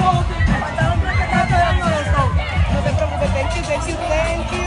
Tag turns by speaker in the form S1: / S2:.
S1: faltaron tres que estaba esperando eso.
S2: No te preocupes, thank you, thank you, thank you.